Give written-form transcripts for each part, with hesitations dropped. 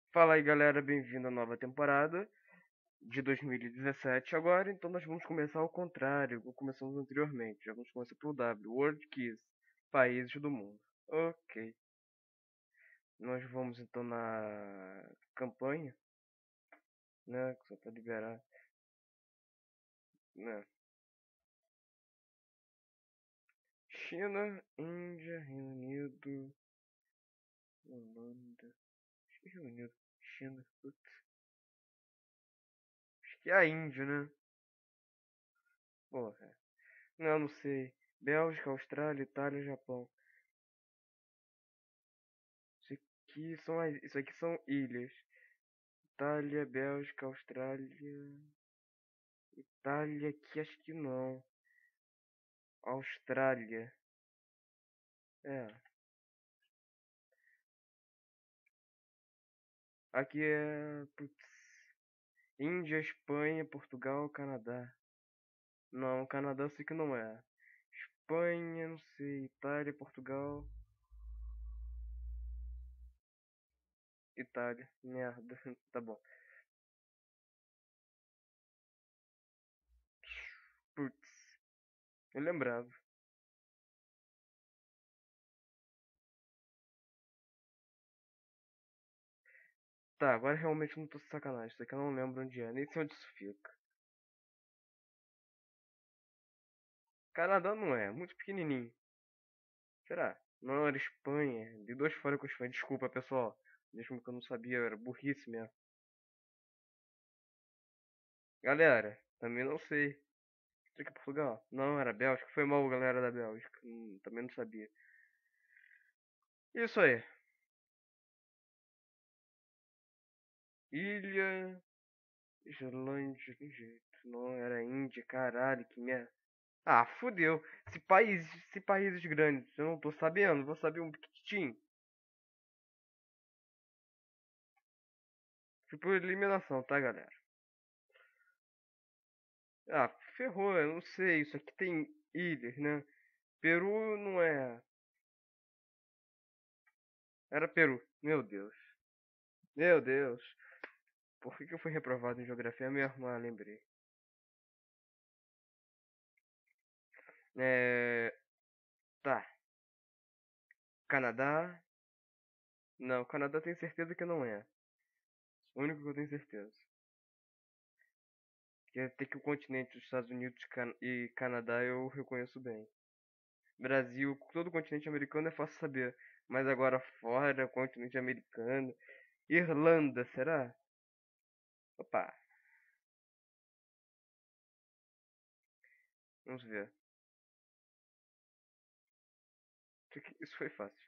Fala aí galera, bem-vindo à nova temporada de 2017 agora, então nós vamos começar ao contrário, como começamos anteriormente. Já vamos começar pelo W, World Keys, países do mundo. Ok, nós vamos então na campanha, né, que só para liberar, né, China, Índia, Reino Unido, Holanda, acho que Reino Unido, China, putz, acho que é a Índia, né, porra, não sei, Bélgica, Austrália, Itália, Japão. Isso aqui são ilhas. Itália, Bélgica, Austrália. Itália aqui acho que não. Austrália. É. Aqui é. Putz. Índia, Espanha, Portugal, Canadá. Não, Canadá eu sei que não é. Espanha, não sei. Itália, Portugal. Itália. Merda. Tá bom. Putz. Eu lembrava. Tá, agora realmente não tô de sacanagem. Isso aqui eu não lembro onde é. Nem sei onde isso fica. Canadá não é. Muito pequenininho. Será? Não, era Espanha. De dois fora com Espanha. Desculpa, pessoal. Mesmo que eu não sabia, era burrice mesmo. Galera, também não sei. Será que é Portugal? Não, era Bélgica. Foi mal, galera da Bélgica. Também não sabia. Isso aí. Ilha. Islândia, que jeito. Não, era Índia, caralho, que merda. Ah, fudeu. Se países grandes, eu não tô sabendo. Vou saber um pequitinho. Fui por eliminação, tá, galera? Ah, ferrou, eu não sei. Isso aqui tem ilhas, né? Peru não é. Era Peru. Meu Deus. Meu Deus. Por que eu fui reprovado em geografia mesmo? Ah, lembrei. É. Tá. Canadá. Não, Canadá tenho certeza que não é. O único que eu tenho certeza. Que até que o continente dos Estados Unidos e Canadá eu reconheço bem. Brasil, todo o continente americano é fácil saber. Mas agora fora, continente americano. Irlanda, será? Opa, vamos ver. Isso foi fácil.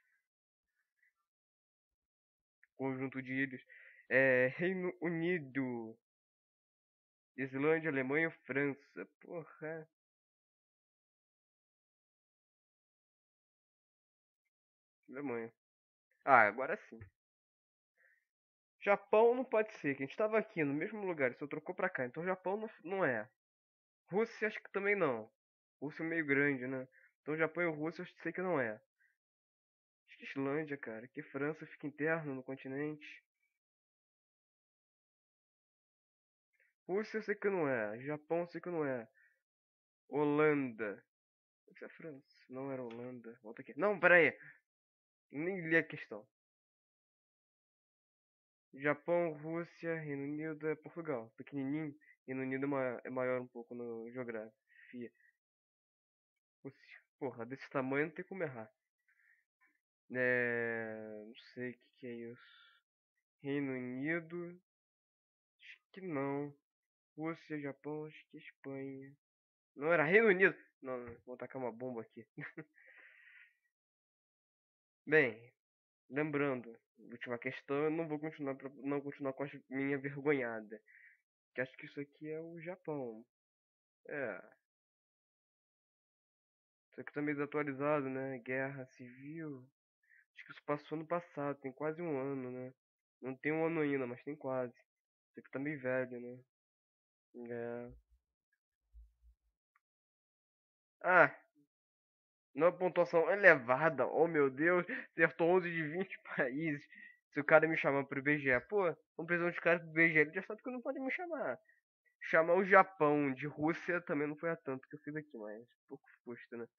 Conjunto de ilhas. É, Reino Unido. Islândia, Alemanha, França. Porra. Alemanha. Ah, agora sim. Japão não pode ser, que a gente tava aqui no mesmo lugar, e só trocou pra cá. Então Japão não é. Rússia acho que também não. Rússia é meio grande, né? Então Japão e Rússia eu sei que não é. Acho que Islândia, cara. Que França fica interno no continente. Rússia eu sei que não é. Japão eu sei que não é. Holanda. Isso é França. Não era Holanda. Volta aqui. Não, pera aí. Nem li a questão. Japão, Rússia, Reino Unido é Portugal. Pequenininho. Reino Unido é maior um pouco no geografia. Rússia. Porra, desse tamanho não tem como errar. Não sei o que é isso. Reino Unido. Acho que não. Rússia, Japão, acho que Espanha. Não era Reino Unido. Não, vou tacar uma bomba aqui. Bem, lembrando, última questão, eu não vou continuar não continuar com a minha vergonhada. Que acho que isso aqui é o Japão. É, isso aqui tá meio desatualizado, né? Guerra civil. Acho que isso passou no passado, tem quase um ano, né? Não tem um ano ainda, mas tem quase. Isso aqui tá meio velho, né? É. Ah, não é pontuação elevada. Oh meu Deus, acertou 11 de 20 países. Se o cara me chama pro IBGE, pô, não precisam de cara pro IBGE, ele já sabe que não pode me chamar. Chamar o Japão de Rússia também não foi a tanto que eu fiz aqui, mas pouco custa, né?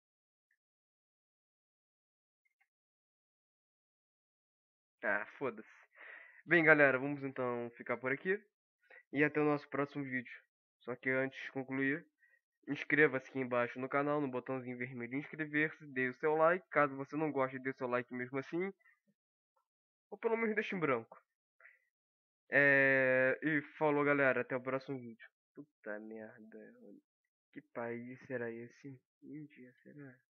Ah, foda-se. Bem, galera, vamos então ficar por aqui e até o nosso próximo vídeo. Só que antes de concluir, inscreva-se aqui embaixo no canal, no botãozinho vermelho inscrever-se, dê o seu like. Caso você não goste, dê o seu like mesmo assim, ou pelo menos deixe em branco. E falou, galera, até o próximo vídeo. Puta merda, que país será esse? Índia, será?